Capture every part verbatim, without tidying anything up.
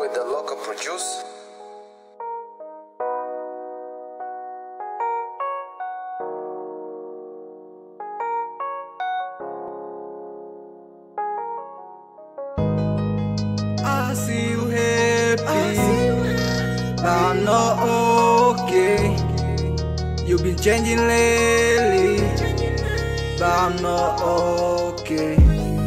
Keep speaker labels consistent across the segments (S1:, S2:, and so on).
S1: with the local produce.
S2: I see you happy, but I'm not okay. You've been changing lately, but I'm not okay.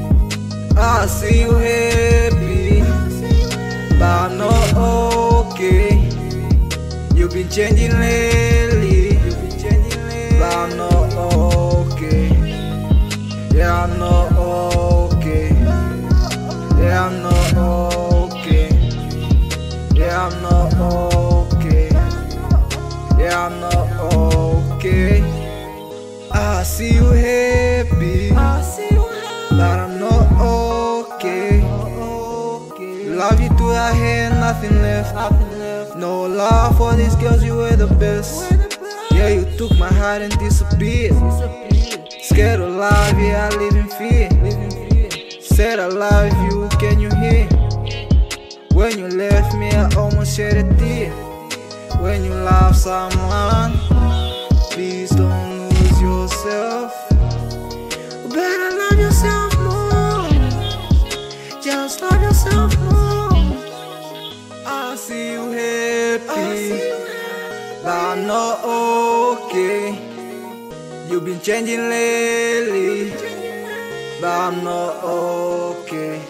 S2: I see you happy, but I'm not okay. You've been changing lately, but I'm not okay. Yeah, I'm not okay. Yeah, I'm not okay. Yeah, I'm not okay. Yeah, I'm not okay. I see you happy, but I'm not okay. Love you till I had nothing left. No love for these girls, you were the best. Yeah, you took my heart and disappeared. Scared of love, yeah, I live in fear. Said I love you, can you hear? When you left me, I almost shed a tear. When you love someone, please don't lose yourself. You better love yourself more. Just love yourself more. I see you happy, but I'm not okay. You've been changing lately, but I'm not okay.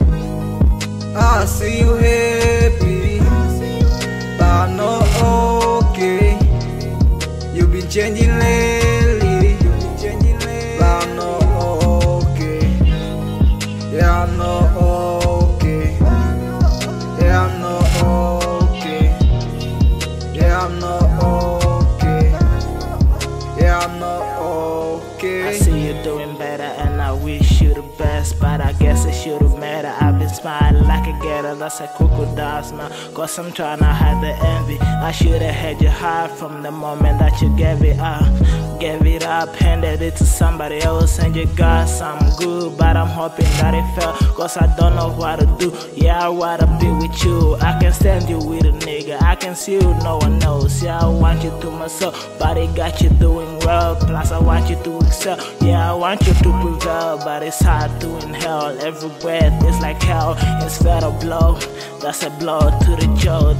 S2: I see you happy, but I'm not okay. You've been changing lately, but I'm not okay. Yeah, I'm not okay. Yeah, I'm not okay. Yeah, I'm not okay. Yeah, I'm not okay.
S3: I see you doing better and I wish you the best, but I guess it should've mattered. I've been smiling like a gator, that's a crocodile's now. Cause I'm trying to hide the envy. I should've had your heart from the moment that you gave it up. Gave it up, handed it to somebody else, and you got some good, but I'm hoping that it fell. Cause I don't know what to do. Yeah, I wanna be with you. I can stand you with a nigga, I can see you, no one knows. Yeah, I want you to myself, but it got you doing well. Plus I want you to excel. Yeah, I want you to prevail, but it's hard to inhale. Every breath is like hell. It's fatal blow, that's a blow to the jaw.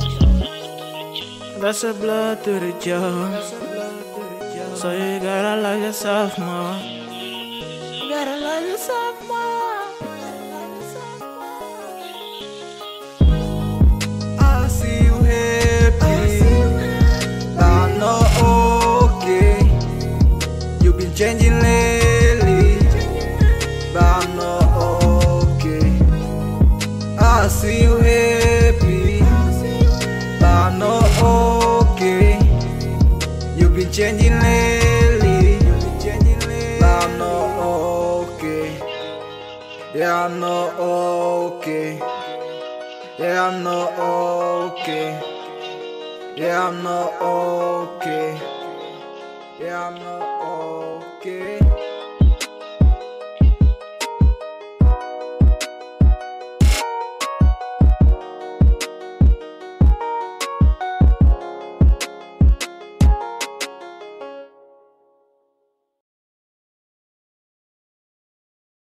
S3: That's a blow to the jaw. So you gotta love yourself more. You gotta love yourself more.
S2: I see you happy, but I'm not okay. You've been changing lately, but I'm not okay. I see you happy, but I'm not okay. You've been changing lately, but I'm not okay. Yeah, I'm not okay. Yeah, I'm not okay. Yeah, I'm not okay. Yeah, I'm not